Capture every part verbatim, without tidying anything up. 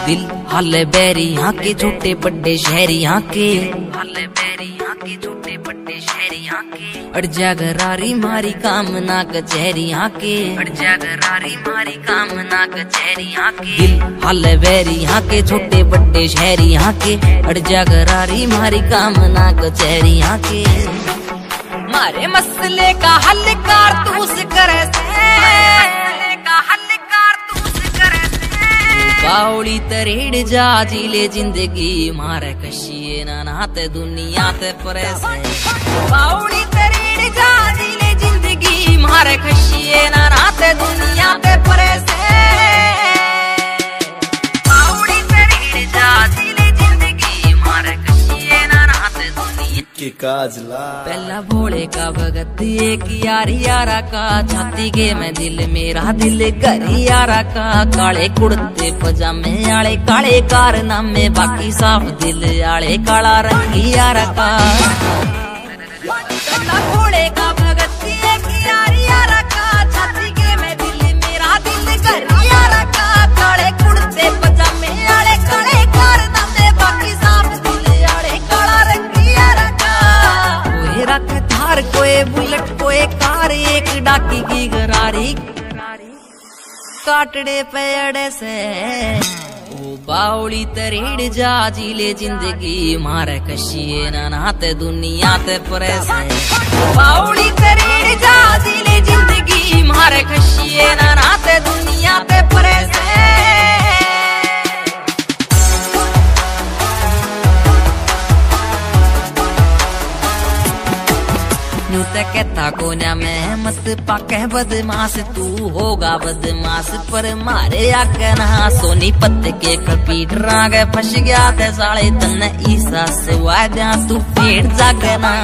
दिल हाले बैरी यहाँ के छोटे बड़े शहरी यहाँ के, हाले बैरी यहाँ के छोटे बड़े शहरी यहाँ के। अड़ जा गरारी मारी काम ना कचहरी यहाँ के, अड़ जा गरारी मारी काम ना कचहरी यहाँ के। दिल हाले बैरी यहाँ के छोटे बड़े शहरी यहाँ के, अड़ जा गरारी मारी काम ना कचहरी यहाँ के। मारे मसले का हल कारतूस करे से, का हल कारतूस करे से। बावड़ी तरेड़ जा जिले जिंदगी मारे कशिए ना नाते दुनिया ते परे से। बावड़ी तरेड़ जा जिले जिंदगी मारे कशिए ना नाते दुनिया ते परे से। बावड़ी तरेड़ जा जिले जिंदगी मारे कशिए ना नाते दुनिया के काजला। पहला भोले का भगत एक यारी यारा का, छाती के मैं दिल मेरा दिल करी यारा का। काले कुर्ते पजामे आले काले कारनामे, बाकी साफ दिल आले काला रंगी यारा का। पहला भोले का भगत एक यारी यारा का, छाती के मैं दिल मेरा दिल करी यारा का। काले कुर्ते पजामे आले काले कारनामे, बाकी साफ दिल आले काला रंगी यारा का। कोई रख थार कोई बुलेट कोई कार, एक डाकी की गरारी काटड़े पेड़े से। ओ बावड़ी तरेड़ जा जिले जिंदगी मारे कशिए ना नाते दुनिया ते परे से। बावड़ी तरेड़ जा जिले जिंदगी मारे कशिए ना नाते दुनिया ते परे से। न्यू ते कहता कोन्या मैं मत पाके बदमाश, तू होगा बदमाश पर मारे आके ना। सोनी पत्ते के कपीट रागे फंस गया थे साले तन ईसा से वाद्या तू पेट जाके ना।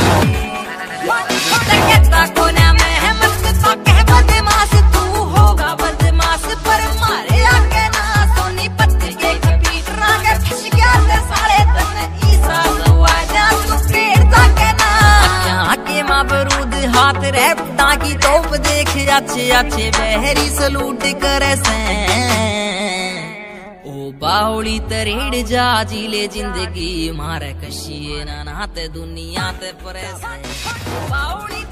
कहता कोन्या मैं मत पाके बदमाश, तू होगा बदमाश पर मारे आके ना। सोनी पत्ते के कपीट रागे फंस गया थे साले तन ईसा से वाद्या तू पेट जाके ना। आके माँ बरूद हाथ रहता की तोप देख अच्छे अच्छे बहरी सलूट करे से। ओ बावड़ी तरेड़ जा जिले जिंदगी मारे कशिए ना नाते दुनिया ते परे से। बावड़ी